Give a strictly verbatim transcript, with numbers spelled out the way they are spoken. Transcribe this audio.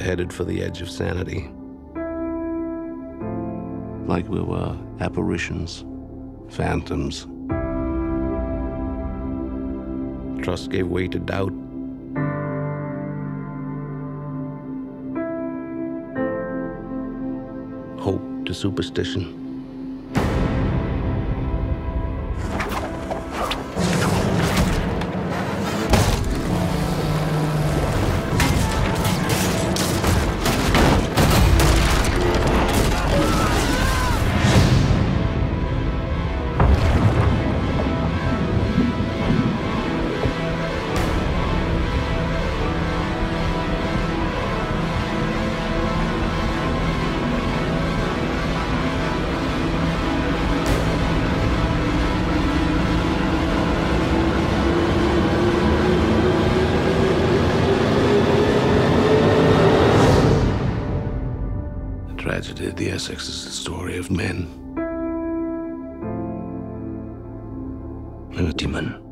headed for the edge of sanity. Like we were apparitions, phantoms. Trust gave way to doubt. Hope to superstition. Tragedy of the Essex is the story of men and a demon.